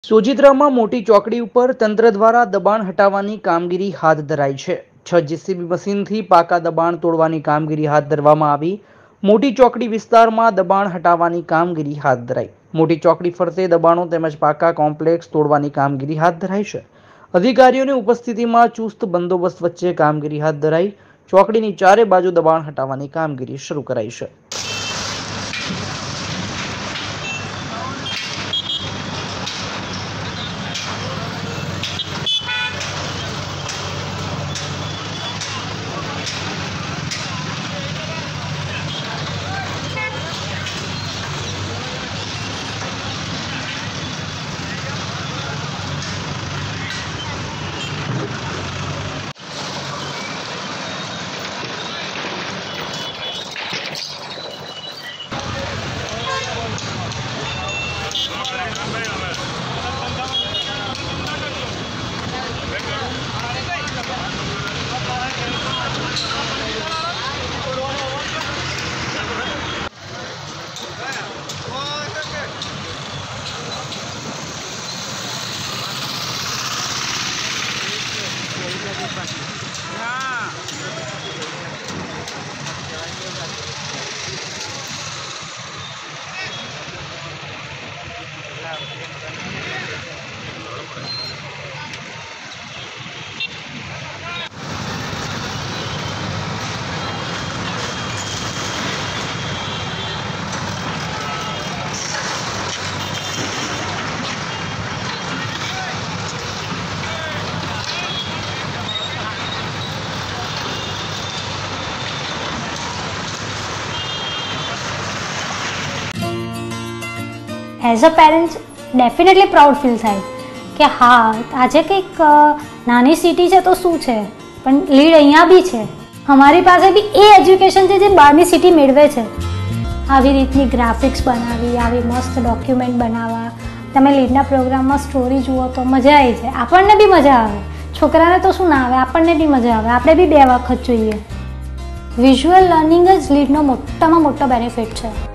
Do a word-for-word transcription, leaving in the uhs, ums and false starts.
સોજિત્રામાં મોટી ચોકડી ઉપર તંત્ર દ્વારા દબાણ હટાવવાની કામગીરી હાથ ધરાઈ છે। છ જેસીબી મશીનથી પાકા દબાણ તોડવાની કામગીરી હાથ ધરવામાં આવી। મોટી ચોકડી વિસ્તારમાં દબાણ હટાવવાની કામગીરી હાથ ધરાઈ। મોટી ચોકડી ફરતે દબાણો તેમજ પાકા કોમ્પ્લેક્સ તોડવાની કામગીરી હાથ ધરાઈ છે। અધિકારીઓની ઉપસ્થિતિમાં ચુસ્ત બંદોબસ્ત વચ્ચે કામગીરી હાથ ધરાઈ। ચોકડીની ચારે બાજુ દબાણ હટાવવાની કામગીરી શરૂ કરાઈ છે। As a parents definitely proud feel થાય કે હા આજે કંઈક નાની સિટી છે તો શું છે પણ લીડ અહીંયા બી છે, અમારી પાસે બી એ એજ્યુકેશન છે જે બહારની સિટી મેળવે છે। આવી રીતની ગ્રાફિક્સ બનાવી, આવી મસ્ત ડોક્યુમેન્ટ બનાવવા, તમે લીડના પ્રોગ્રામમાં સ્ટોરી જુઓ તો મજા આવી જાય, આપણને બી મજા આવે, છોકરાને તો શું ના આવે, આપણને બી મજા આવે, આપણે બી બે વખત જોઈએ। વિઝ્યુઅલ લર્નિંગ જ લીડનો મોટામાં મોટો બેનિફિટ છે।